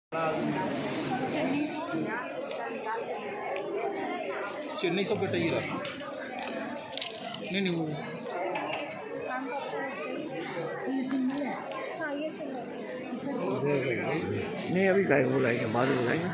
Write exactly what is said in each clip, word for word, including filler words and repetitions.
चेन्नई तो बेटा ये रहा नहीं नहीं वो नहीं अभी काय बुलाएंगे बाद में बुलाएंगे।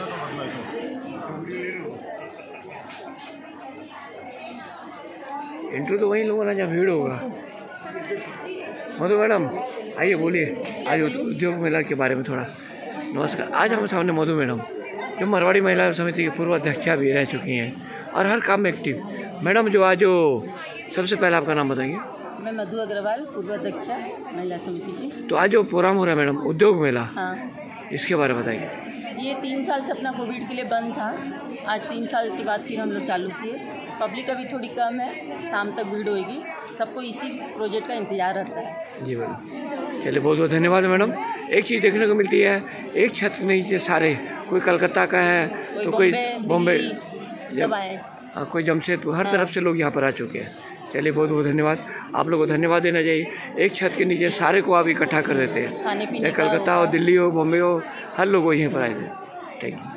इंटरव्यू तो वहीं लूँगा ना जहाँ भीड़ होगा। मधु मैडम आइए बोलिए आज उद्योग मेला के बारे में थोड़ा। नमस्कार। आज हमारे सामने मधु मैडम जो मारवाड़ी महिला समिति की पूर्व अध्यक्षा भी रह चुकी हैं और हर काम में एक्टिव। मैडम जो आज जो सबसे पहले आपका नाम बताएंगे। मैं मधु अग्रवाल पूर्व अध्यक्षा महिला समिति की। तो आज जो प्रोग्राम हो रहा है मैडम उद्योग मेला, हाँ, इसके बारे में बताएंगे। ये तीन साल से अपना कोविड के लिए बंद था। आज तीन साल के बाद फिर हम लोग चालू किए। पब्लिक अभी थोड़ी कम है, शाम तक भीड़ होगी। सबको इसी प्रोजेक्ट का इंतजार रहता है। जी मैडम, चलिए बहुत बहुत धन्यवाद मैडम। एक चीज़ देखने को मिलती है, एक छत के नीचे सारे, कोई कलकत्ता का है कोई तो कोई बॉम्बे, सब आए, हाँ कोई जमशेदपुर, हर तरफ से लोग यहाँ पर आ चुके हैं। चलिए बहुत बहुत धन्यवाद। आप लोगों को धन्यवाद देना चाहिए। एक छत के नीचे सारे को आप इकट्ठा कर देते हैं, खाने पीने चाहे कलकत्ता हो, दिल्ली हो, बॉम्बे हो, हर लोग यहीं पर आए थे। Thank you.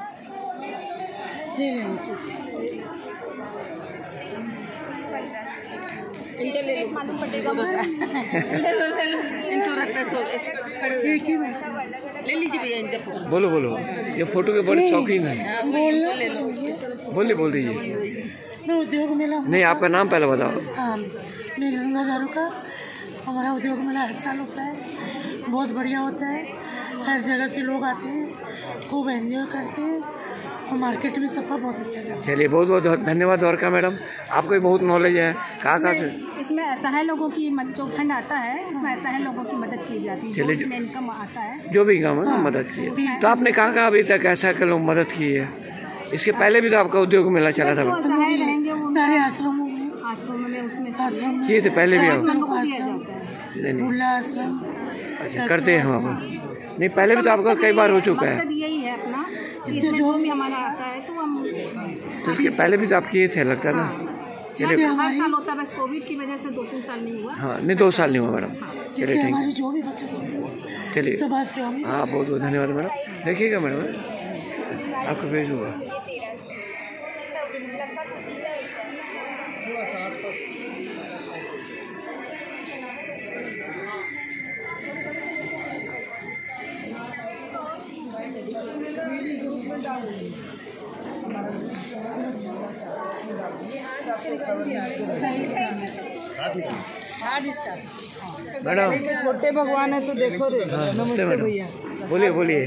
ले लीजिए भैया इनका फोटो। बोलो बोलो, ये फोटो के बड़े शौकीन है। बोलिए बोल दीजिए। उद्योग मेला नहीं आपका नाम पहले बताओ। हाँ नीलगंगा दारू का हमारा उद्योग मेला हर साल होता है, बहुत बढ़िया होता है। हर जगह से लोग आते हैं, खूब एंजॉय करते हैं और मार्केट में सबका बहुत अच्छा जाता है। चलिए बहुत बहुत धन्यवाद द्वारका मैडम, आपको भी बहुत नॉलेज है। कहाँ कहाँ से इसमें ऐसा है लोगों की जो फंड आता है उसमें ऐसा है लोगों की मदद की जाती है, चलिए जो इनकम आता है जो भी काम है मदद की है। तो आपने कहाँ कहाँ अभी तक ऐसा कर लोग मदद की है? इसके पहले भी तो आपका उद्योग मेला चला था असहाय रहेंगे वो सारे आश्रमों में आश्रमों में उसमें किए थे पहले भी आप? लोगों को दिया जाता है। नहीं नहीं बुल्ला आश्रम अच्छा करते हैं हम आप? नहीं पहले भी तो आपका कई बार हो चुका है। मकसद यही है अपना, इसमें जो भी हमारा आता है तो हम तो इसके पहले भी तो आप किए थे लगता है ना? चलिए हर साल होता है, बस कोविड की वजह से दो तीन साल नहीं हुआ। हाँ नहीं दो साल नहीं हुआ मैडम। चलिए थैंक हमारी यू। जो भी बच्चे होते हैं चलिए सब आज से हम हाँ बहुत बहुत धन्यवाद मैडम। देखिएगा मैडम आपका भेजूँगा। मैडम छोटे भगवान है तो देखो रे। हाँ नमस्ते मैडम, बोलिए बोलिए।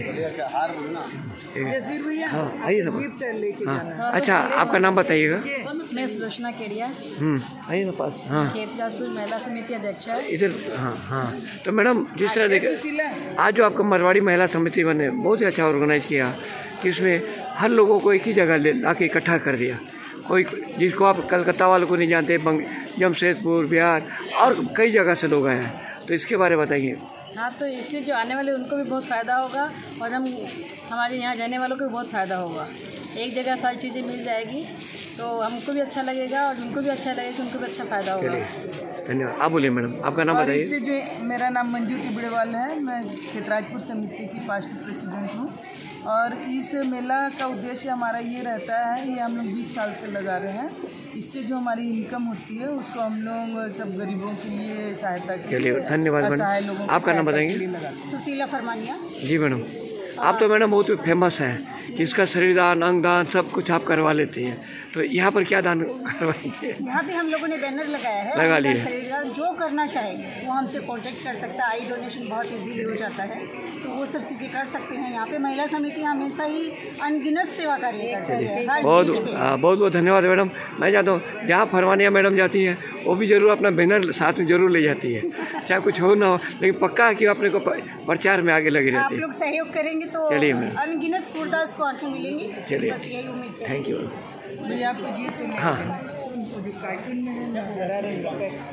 जसवीर भैया हाँ आइए ना। लेके हाँ अच्छा आपका नाम बताइएगा। मैं सुलोचना केडिया, हम्म आइए ना पास। हाँ खेतराजपुर महिला समिति अध्यक्ष है। इधर हाँ हाँ। तो मैडम जिस तरह देखे आज जो आपका मारवाड़ी महिला समिति बने बहुत ही अच्छा ऑर्गेनाइज किया कि उसमें हर लोगों को एक ही जगह ले आके इकट्ठा कर दिया। कोई जिसको आप कलकत्ता वालों को नहीं जानते, बंग जमशेदपुर, बिहार और कई जगह से लोग आए हैं, तो इसके बारे में बताइए। हाँ तो इससे जो आने वाले उनको भी बहुत फ़ायदा होगा और हम हमारे यहाँ जाने वालों को भी बहुत फ़ायदा होगा। एक जगह सारी चीज़ें मिल जाएगी तो हमको भी अच्छा लगेगा और उनको भी अच्छा लगेगा कि उनको भी अच्छा फ़ायदा होगा। धन्यवाद। आप बोलिए मैडम आपका नाम बताइए। इससे जो मेरा नाम मंजू टिबड़ेवाल है, मैं खेतराजपुर समिति की पास्ट प्रेसिडेंट हूँ और इस मेला का उद्देश्य हमारा ये रहता है, ये हम लोग बीस साल से लगा रहे हैं। इससे जो हमारी इनकम होती है उसको हम लोग सब गरीबों के लिए सहायता के लिए, चलिए धन्यवाद मैडम। आपका नाम बताएंगे। सुशीला फरमानिया। जी मैडम, आप तो मैडम बहुत फेमस हैं, जिसका शरीर दान, अंग दान सब कुछ आप करवा लेती हैं, तो यहाँ पर क्या दान करवाएंगे? यहाँ पे हम लोगों ने बैनर लगाया है, लगा लिए। खरीदार जो करना चाहे वो हमसे कांटेक्ट कर सकता है। आई डोनेशन बहुत इजीली हो जाता है, तो वो सब चीज़ें कर सकते हैं। यहाँ पे महिला समिति हमेशा ही अनगिनत सेवा कार्य करती है। हर बहुत चीज़ पे। हाँ, बहुत बहुत धन्यवाद मैडम। मैं चाहता हूँ जहाँ फरमानिया मैडम जाती हैं वो भी जरूर अपना बैनर साथ में जरूर ले जाती है, चाहे कुछ हो ना हो, लेकिन पक्का है कि अपने को प्रचार में आगे लगी आप रहती है। लोग सहयोग करेंगे तो चलिए मैम। अनगिनत सूरदास को आंखें मिलेंगी। चलिए बस यही उम्मीद है। Thank you. भैया आपको गीत हाँ जो कार्टून में है ना,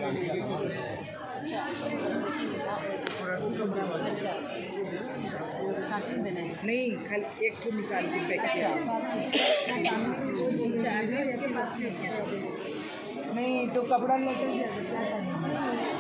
नहीं खाली एक तो निकाल के पैक नहीं तो कपड़ा लेकर